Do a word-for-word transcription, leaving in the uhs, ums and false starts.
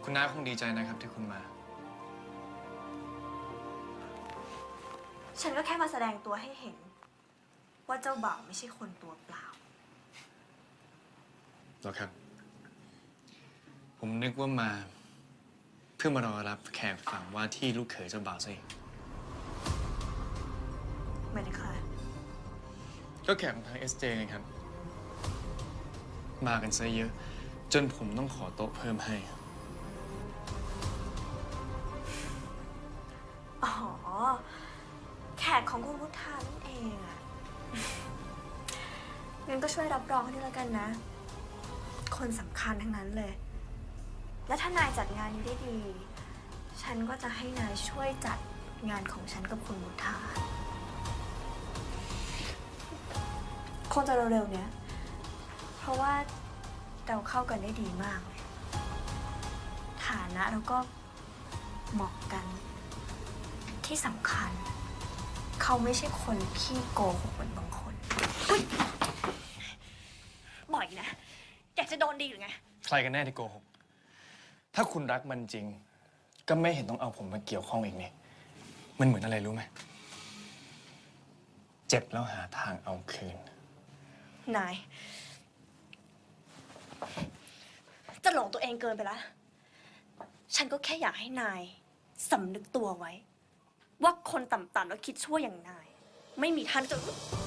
คุณน้าคงดีใจนะครับที่คุณมาฉันก็แค่มาแสดงตัวให้เห็นว่าเจ้าบ่าวไม่ใช่คนตัวเปล่าหรอครับผมนึกว่ามาเพื่อมารอรับแขกฝั่งว่าที่ลูกเขยเจ้าบ่าวซะอีกไม่ได้ค่ะก็แขกของทาง เอส เจ ไงครับมากันซะเยอะจนผมต้องขอโต๊ะเพิ่มให้อ๋อแขกของคุณพุทธานั่นเองอะงั้นก็ช่วยรับรองให้ด้วยแล้วกันนะคนสำคัญทั้งนั้นเลยและถ้านายจัดงานนี้ได้ดีฉันก็จะให้นายช่วยจัดงานของฉันกับคุณพุทธาคงจะเร็วๆเนี้ยเพราะว่าเราเข้ากันได้ดีมากเลยฐานะเราก็เหมาะกันที่สำคัญเขาไม่ใช่คนขี้โกหกเหมือนบางคนบ่อยนะอยากจะโดนดีหรือไงใครกันแน่ที่โกหกถ้าคุณรักมันจริงก็ไม่เห็นต้องเอาผมมาเกี่ยวข้องอีกนี่มันเหมือนอะไรรู้ไหมเจ็บแล้วหาทางเอาคืนนายจะหลงตัวเองเกินไปแล้วฉันก็แค่อยากให้นายสำนึกตัวไว้ว่าคนต่ำๆแล้วคิดชั่วอย่างนายไม่มีทางจะ